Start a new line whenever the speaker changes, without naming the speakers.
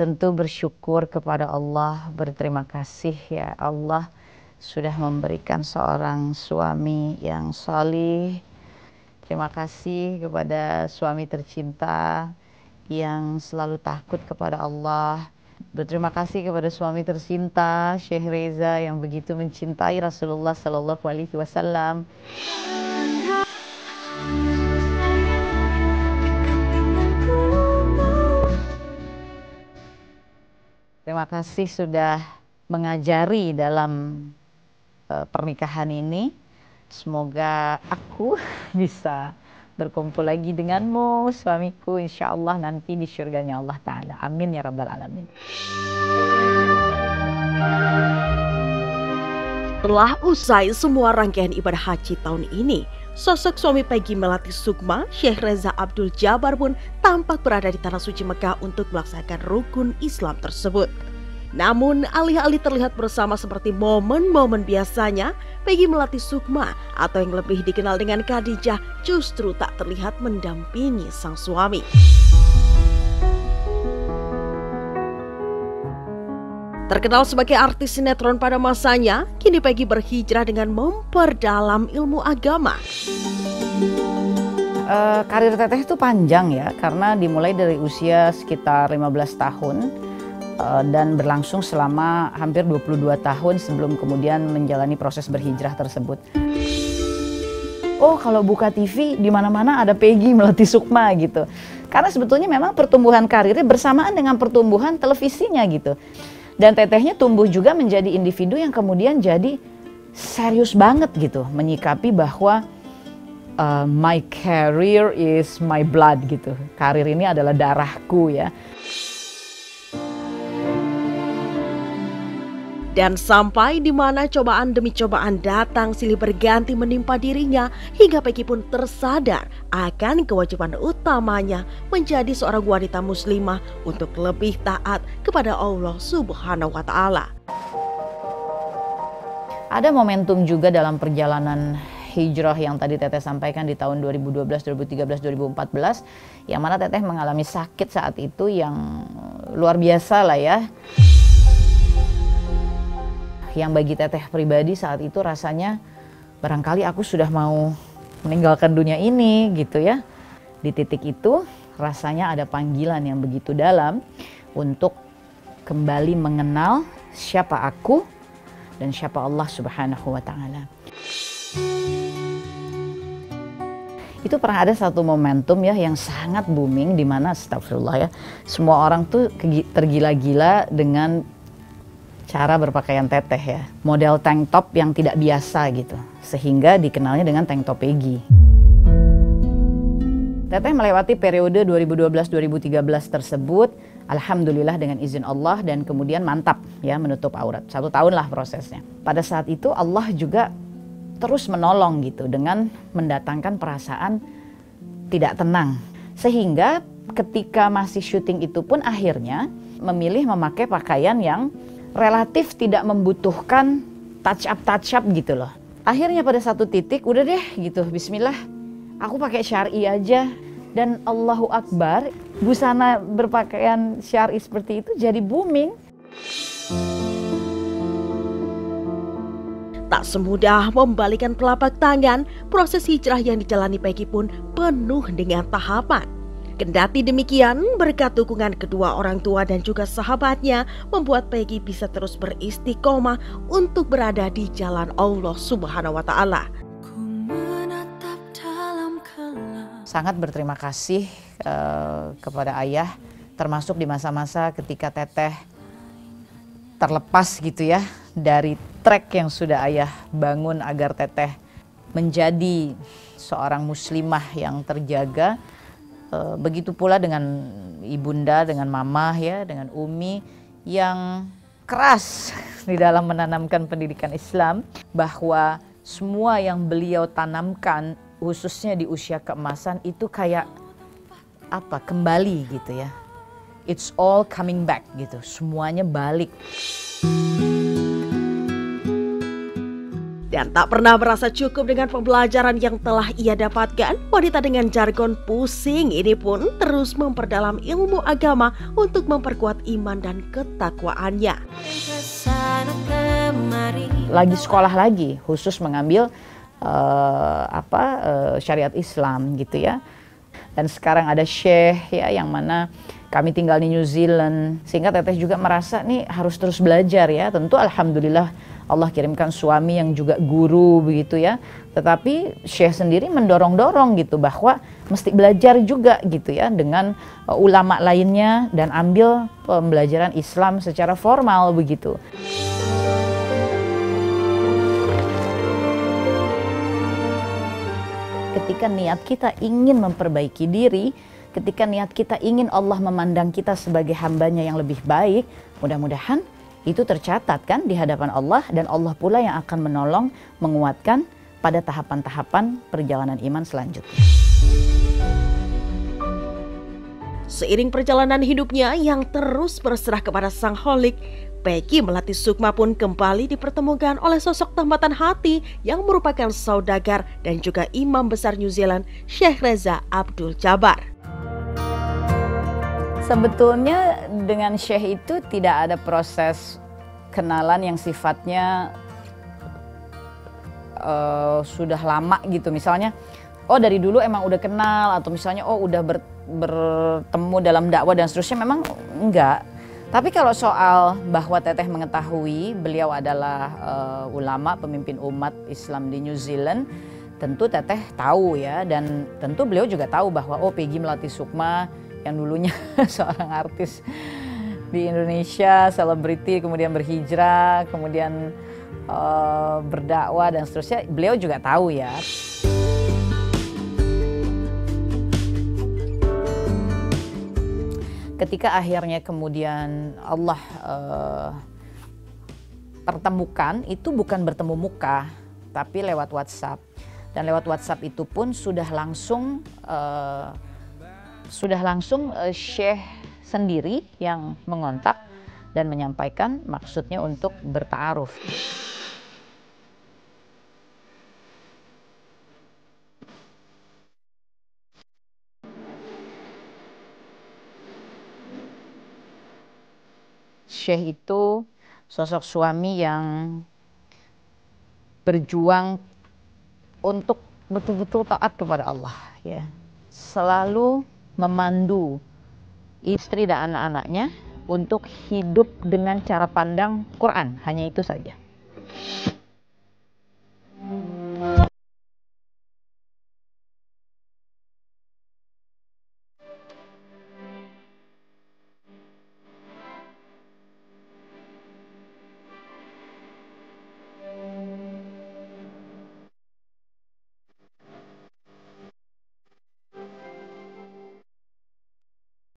tentu bersyukur kepada Allah, berterima kasih ya Allah sudah memberikan seorang suami yang salih. Terima kasih kepada suami tercinta yang selalu takut kepada Allah. Berterima kasih kepada suami tercinta Syekh Reza yang begitu mencintai Rasulullah Sallallahu Alaihi Wasallam. Terima kasih sudah mengajari dalam pernikahan ini. Semoga aku bisa berkumpul lagi denganmu, suamiku, insya Allah nanti di surganya Allah Ta'ala. Amin ya Rabbal Alamin.
Setelah usai semua rangkaian ibadah haji tahun ini, sosok suami Peggy Melati Sukma, Syekh Reza Abdul Jabar pun tampak berada di Tanah Suci Mekah untuk melaksanakan rukun Islam tersebut. Namun, alih-alih terlihat bersama seperti momen-momen biasanya, Peggy Melati Sukma atau yang lebih dikenal dengan Khadijah justru tak terlihat mendampingi sang suami. Terkenal sebagai artis sinetron pada masanya, kini Peggy berhijrah dengan memperdalam ilmu agama.
Karir Teteh itu panjang ya, karena dimulai dari usia sekitar 15 tahun. Dan berlangsung selama hampir 22 tahun sebelum kemudian menjalani proses berhijrah tersebut. Oh, kalau buka TV di mana-mana ada Peggy Melati Sukma gitu. Karena sebetulnya memang pertumbuhan karirnya bersamaan dengan pertumbuhan televisinya gitu. Dan Tetehnya tumbuh juga menjadi individu yang kemudian jadi serius banget gitu, menyikapi bahwa my career is my blood gitu. Karir ini adalah darahku ya.
Dan sampai di mana cobaan demi cobaan datang silih berganti menimpa dirinya, hingga Peggy pun tersadar akan kewajiban utamanya menjadi seorang wanita muslimah untuk lebih taat kepada Allah Subhanahu wa Ta'ala.
Ada momentum juga dalam perjalanan hijrah yang tadi Teteh sampaikan di tahun 2012, 2013, 2014, yang mana Teteh mengalami sakit saat itu yang luar biasa lah ya. Yang bagi Teteh pribadi saat itu rasanya barangkali aku sudah mau meninggalkan dunia ini gitu ya. Di titik itu rasanya ada panggilan yang begitu dalam untuk kembali mengenal siapa aku dan siapa Allah Subhanahu wa Ta'ala. Itu pernah ada satu momentum ya yang sangat booming di mana astagfirullah ya, semua orang tuh tergila-gila dengan cara berpakaian Teteh ya, model tank top yang tidak biasa gitu, sehingga dikenalnya dengan tank top Peggy. Teteh melewati periode 2012-2013 tersebut, alhamdulillah dengan izin Allah, dan kemudian mantap ya menutup aurat. 1 tahun lah prosesnya. Pada saat itu Allah juga terus menolong gitu dengan mendatangkan perasaan tidak tenang. Sehingga ketika masih syuting itu pun akhirnya memilih memakai pakaian yang relatif tidak membutuhkan touch up gitu loh. Akhirnya pada satu titik udah deh gitu, bismillah aku pakai syar'i aja. Dan Allahu Akbar, busana berpakaian syar'i seperti itu jadi booming.
Tak semudah membalikan telapak tangan, proses hijrah yang dijalani Peggy pun penuh dengan tahapan. Kendati demikian, berkat dukungan kedua orang tua dan juga sahabatnya, membuat Peggy bisa terus beristiqomah untuk berada di jalan Allah Subhanahu wa Ta'ala.
Sangat berterima kasih kepada ayah, termasuk di masa-masa ketika Teteh terlepas gitu ya dari trek yang sudah ayah bangun agar Teteh menjadi seorang muslimah yang terjaga. Begitu pula dengan ibunda, dengan mama ya, dengan Umi yang keras di dalam menanamkan pendidikan Islam, bahwa semua yang beliau tanamkan khususnya di usia keemasan itu kayak apa, kembali gitu ya. It's all coming back gitu, semuanya balik.
Dan tak pernah merasa cukup dengan pembelajaran yang telah ia dapatkan, wanita dengan jargon pusing ini pun terus memperdalam ilmu agama untuk memperkuat iman dan ketakwaannya.
Lagi sekolah lagi, khusus mengambil syariat Islam gitu ya. Dan sekarang ada Syekh ya, yang mana kami tinggal di New Zealand, sehingga Teteh juga merasa nih harus terus belajar ya. Tentu alhamdulillah Allah kirimkan suami yang juga guru begitu ya. Tetapi Syekh sendiri mendorong-dorong gitu bahwa mesti belajar juga gitu ya dengan ulama lainnya dan ambil pembelajaran Islam secara formal begitu. Ketika niat kita ingin memperbaiki diri, ketika niat kita ingin Allah memandang kita sebagai hambanya yang lebih baik, mudah-mudahan itu tercatat kan di hadapan Allah, dan Allah pula yang akan menolong, menguatkan pada tahapan-tahapan perjalanan iman selanjutnya.
Seiring perjalanan hidupnya yang terus berserah kepada Sang Kholik, Peggy Melati Sukma pun kembali dipertemukan oleh sosok tambatan hati yang merupakan saudagar dan juga imam besar New Zealand, Syekh Reza Abdul Jabar.
Sebetulnya dengan Syekh itu tidak ada proses kenalan yang sifatnya sudah lama gitu. Misalnya, oh dari dulu emang udah kenal, atau misalnya oh udah bertemu dalam dakwah dan seterusnya, memang enggak. Tapi kalau soal bahwa Teteh mengetahui beliau adalah ulama pemimpin umat Islam di New Zealand, tentu Teteh tahu ya, dan tentu beliau juga tahu bahwa oh Peggy Melati Sukma yang dulunya seorang artis di Indonesia, selebriti, kemudian berhijrah, kemudian berdakwah dan seterusnya, beliau juga tahu ya. Ketika akhirnya kemudian Allah pertemukan, itu bukan bertemu muka, tapi lewat WhatsApp. Dan lewat WhatsApp itu pun sudah langsung Syekh sendiri yang mengontak dan menyampaikan maksudnya untuk bertaaruf. Syekh itu sosok suami yang berjuang untuk betul-betul taat kepada Allah ya. Selalu memandu istri dan anak-anaknya untuk hidup dengan cara pandang Quran, hanya itu saja.